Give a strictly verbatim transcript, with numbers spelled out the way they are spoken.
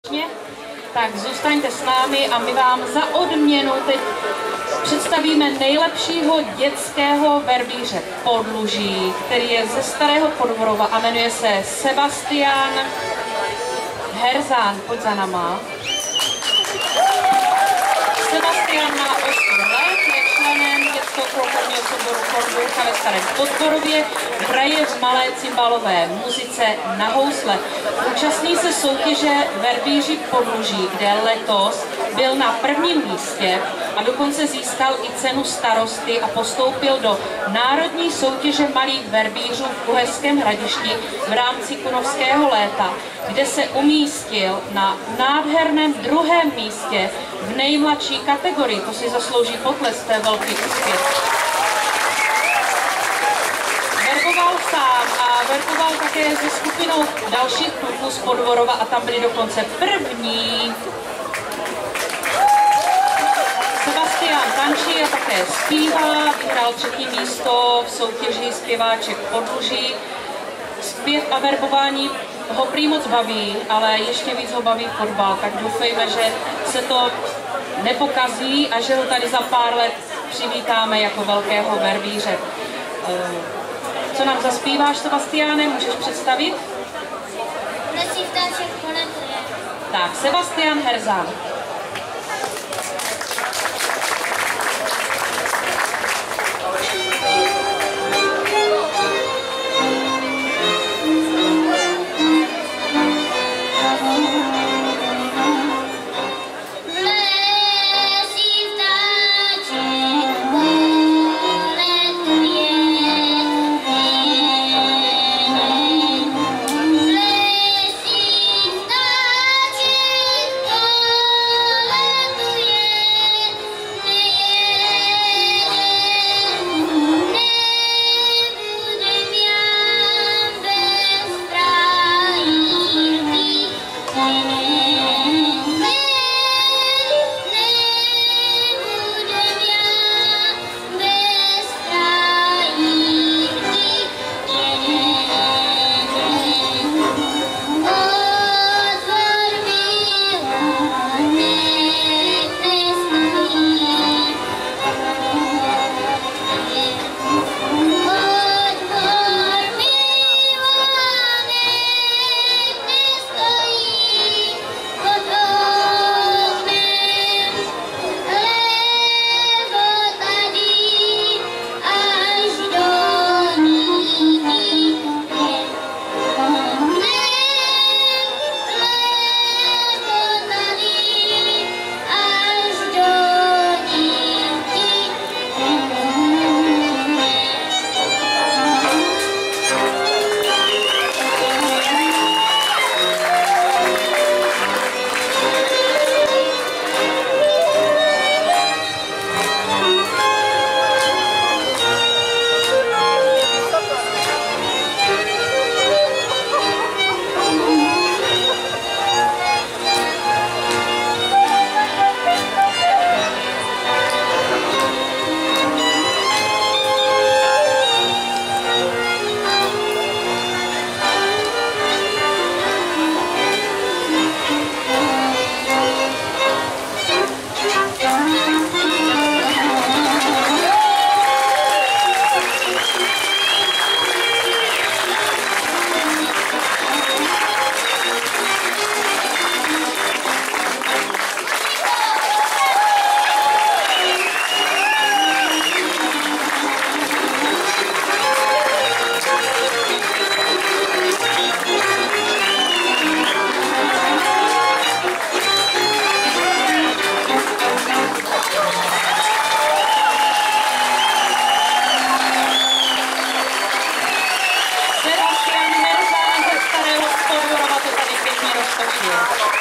Tak zůstaňte s námi a my vám za odměnu teď představíme nejlepšího dětského verbíře Podluží, který je ze Starého Podvorova a jmenuje se Sebastian Herzán. Pojď za náma. Sebastian má osm let, je členem dětského kulturního souboru Podvorka ve Starém Podvorově, hraje v malé cymbalové muzice na housle. Účastní se soutěže Verbíři Podluží, kde letos byl na prvním místě a dokonce získal i cenu starosty a postoupil do národní soutěže malých verbířů v Uherském Hradišti v rámci Kunovského léta, kde se umístil na nádherném druhém místě v nejmladší kategorii. To si zaslouží potlesk, to je velký úspěch. Verboval sám a verboval také se skupinou dalších kluků z Podvorova a tam byli dokonce první. Sebastian tančí a také zpívá, vyhrál třetí místo v soutěži Zpěváček Podluží. Zpěv a verbování ho prý moc baví, ale ještě víc ho baví fotbal, tak doufejme, že se to nepokazí a že ho tady za pár let přivítáme jako velkého verbíře. Co nám zaspíváš, Sebastiáne, můžeš představit? Tak, Sebastian Herzán. Sebastian Herzán ze Starého Podvorova to tady pěkně roztočil.